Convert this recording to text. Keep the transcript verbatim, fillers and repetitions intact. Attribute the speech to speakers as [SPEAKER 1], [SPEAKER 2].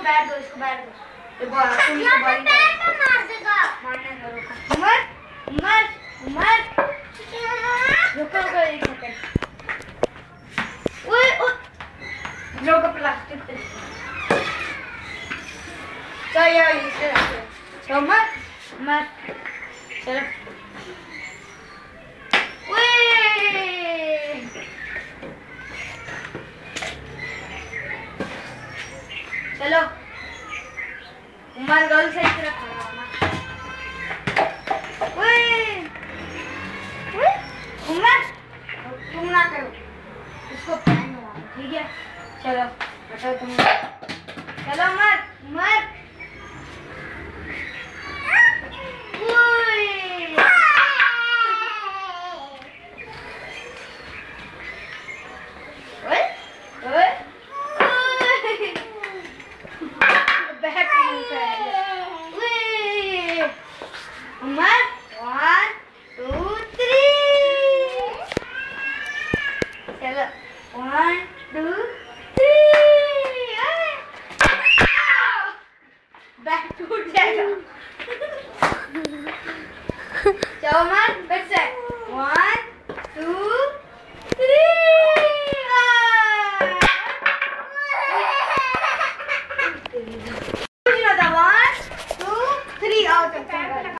[SPEAKER 1] बैठ दो, इसको बैठ दो। ये बॉल तुम इसको बॉल मार देगा। मारने दो, रुको। उमर उमर उमर रुको रुको एक सेकंड। ओए ओए रुको प्लास्टिक पे। चलो ये इसे रखो। चलो उमर उमर चलो। चलो उमर गर्ल सही तरह खड़ा होना। ओए ओए उमर तुम ना करो, इसको फैन मारो, ठीक है? चलो हटो तुम। चलो उमर उमर टूट जाएगा। चलो उमर फिर से वन